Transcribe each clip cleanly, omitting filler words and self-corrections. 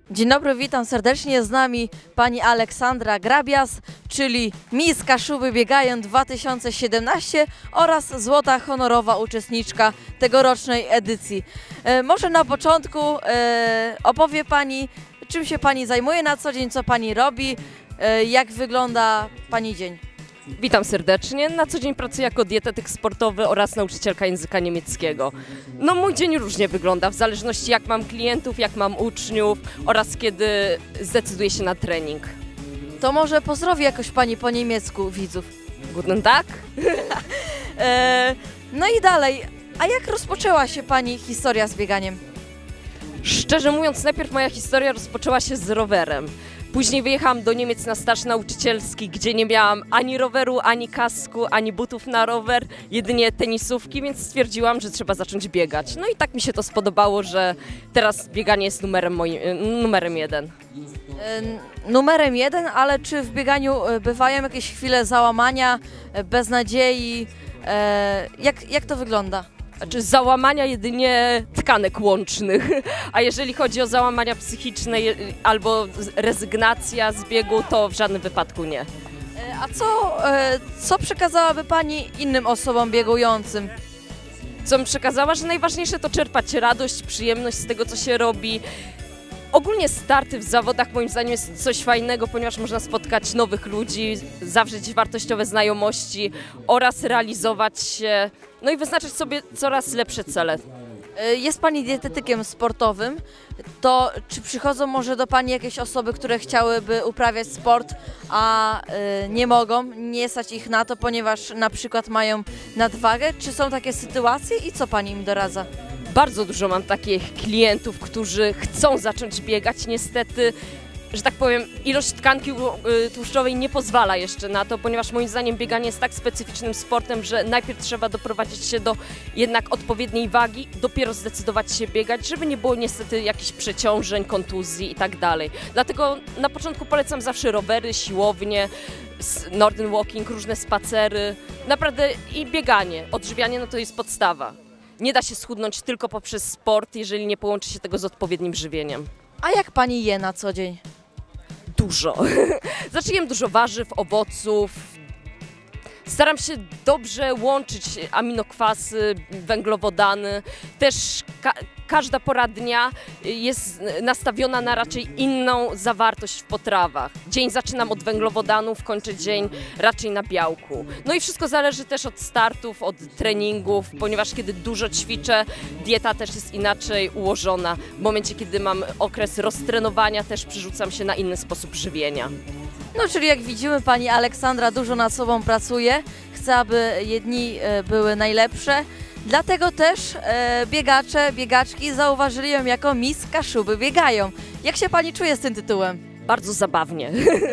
Dzień dobry, witam serdecznie. Z nami pani Aleksandra Grabias, czyli Miss Kaszuby Biegają 2017 oraz złota honorowa uczestniczka tegorocznej edycji. Może na początku opowie pani, czym się pani zajmuje na co dzień, co pani robi, jak wygląda pani dzień. Witam serdecznie. Na co dzień pracuję jako dietetyk sportowy oraz nauczycielka języka niemieckiego. No mój dzień różnie wygląda, w zależności jak mam klientów, jak mam uczniów oraz kiedy zdecyduję się na trening. To może pozdrowi jakoś pani po niemiecku widzów. Guten Tag. No i dalej, a jak rozpoczęła się pani historia z bieganiem? Szczerze mówiąc, najpierw moja historia rozpoczęła się z rowerem. Później wyjechałam do Niemiec na staż nauczycielski, gdzie nie miałam ani roweru, ani kasku, ani butów na rower, jedynie tenisówki, więc stwierdziłam, że trzeba zacząć biegać. No i tak mi się to spodobało, że teraz bieganie jest numerem jeden. Numerem jeden, ale czy w bieganiu bywają jakieś chwile załamania, beznadziei? Jak to wygląda? Znaczy załamania jedynie tkanek łącznych, a jeżeli chodzi o załamania psychiczne albo rezygnacja z biegu, to w żadnym wypadku nie. A co przekazałaby pani innym osobom biegującym? Co mi przekazała, że najważniejsze to czerpać radość, przyjemność z tego, co się robi. Ogólnie starty w zawodach moim zdaniem jest coś fajnego, ponieważ można spotkać nowych ludzi, zawrzeć wartościowe znajomości oraz realizować się, no i wyznaczyć sobie coraz lepsze cele. Jest pani dietetykiem sportowym, to czy przychodzą może do pani jakieś osoby, które chciałyby uprawiać sport, a nie mogą, nie stać ich na to, ponieważ na przykład mają nadwagę? Czy są takie sytuacje i co pani im doradza? Bardzo dużo mam takich klientów, którzy chcą zacząć biegać. Niestety, że tak powiem, ilość tkanki tłuszczowej nie pozwala jeszcze na to, ponieważ moim zdaniem bieganie jest tak specyficznym sportem, że najpierw trzeba doprowadzić się do jednak odpowiedniej wagi, dopiero zdecydować się biegać, żeby nie było niestety jakichś przeciążeń, kontuzji i tak dalej. Dlatego na początku polecam zawsze rowery, siłownie, northern walking, różne spacery. Naprawdę i bieganie, odżywianie no to jest podstawa. Nie da się schudnąć tylko poprzez sport, jeżeli nie połączy się tego z odpowiednim żywieniem. A jak pani je na co dzień? Dużo. Znaczy jem dużo warzyw, owoców. Staram się dobrze łączyć aminokwasy, węglowodany. Też każda pora dnia jest nastawiona na raczej inną zawartość w potrawach. Dzień zaczynam od węglowodanów, kończę dzień raczej na białku. No i wszystko zależy też od startów, od treningów, ponieważ kiedy dużo ćwiczę, dieta też jest inaczej ułożona. W momencie, kiedy mam okres roztrenowania, też przerzucam się na inny sposób żywienia. No, czyli jak widzimy, pani Aleksandra dużo nad sobą pracuje, chce, aby jej dni były najlepsze. Dlatego też biegacze, biegaczki zauważyli ją jako Miss Kaszuby Biegają. Jak się pani czuje z tym tytułem? Bardzo zabawnie.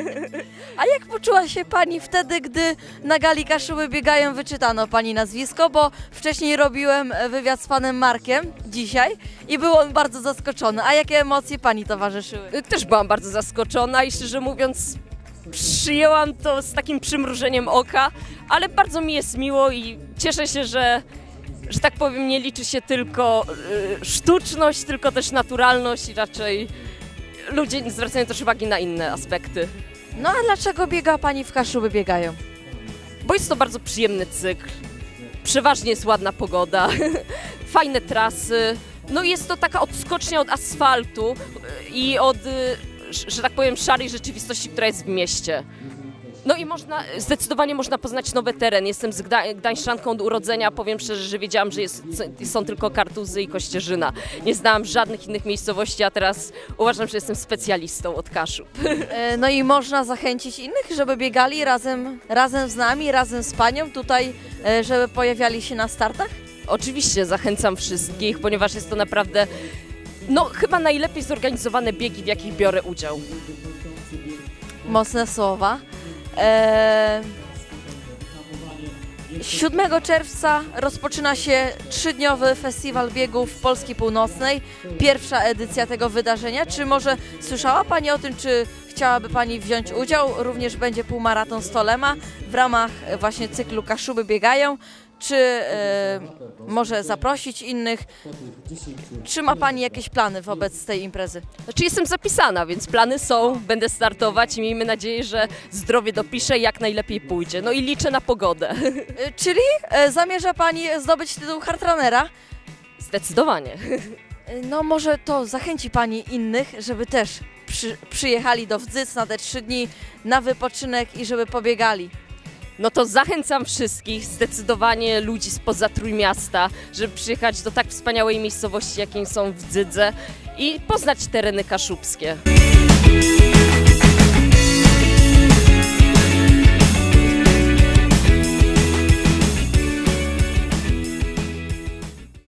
A jak poczuła się pani wtedy, gdy na gali Kaszuby Biegają wyczytano pani nazwisko? Bo wcześniej robiłem wywiad z panem Markiem dzisiaj i był on bardzo zaskoczony. A jakie emocje pani towarzyszyły? Też byłam bardzo zaskoczona i szczerze mówiąc przyjęłam to z takim przymrużeniem oka, ale bardzo mi jest miło i cieszę się, że tak powiem, nie liczy się tylko sztuczność, tylko też naturalność i raczej ludzie zwracają też uwagi na inne aspekty. No a dlaczego biega pani w Kaszuby Biegają? Bo jest to bardzo przyjemny cykl, przeważnie jest ładna pogoda, fajne trasy, no i jest to taka odskocznia od asfaltu i od, że tak powiem, szarej rzeczywistości, która jest w mieście. No i zdecydowanie można poznać nowy teren. Jestem z gdańszczanką od urodzenia, powiem szczerze, że wiedziałam, że są tylko Kartuzy i Kościerzyna. Nie znałam żadnych innych miejscowości, a teraz uważam, że jestem specjalistą od Kaszub. No i można zachęcić innych, żeby biegali razem z nami, razem z panią tutaj, żeby pojawiali się na startach? Oczywiście zachęcam wszystkich, ponieważ jest to naprawdę chyba najlepiej zorganizowane biegi, w jakich biorę udział. Mocne słowa. 7 czerwca rozpoczyna się 3-dniowy festiwal biegów Polski Północnej, pierwsza edycja tego wydarzenia. Czy może słyszała pani o tym, czy chciałaby pani wziąć udział? Również będzie półmaraton Stolema w ramach właśnie cyklu Kaszuby Biegają. czy może zaprosić innych? Czy ma Pani jakieś plany wobec tej imprezy? Znaczy jestem zapisana, więc plany są, będę startować i miejmy nadzieję, że zdrowie dopisze i jak najlepiej pójdzie. No i liczę na pogodę. Czyli zamierza Pani zdobyć tytuł hardrunnera? Zdecydowanie. No może to zachęci Pani innych, żeby też przyjechali do Wdzyc na te 3 dni na wypoczynek i żeby pobiegali. No to zachęcam wszystkich, zdecydowanie ludzi spoza Trójmiasta, żeby przyjechać do tak wspaniałej miejscowości, jakim są Wdzydze i poznać tereny kaszubskie.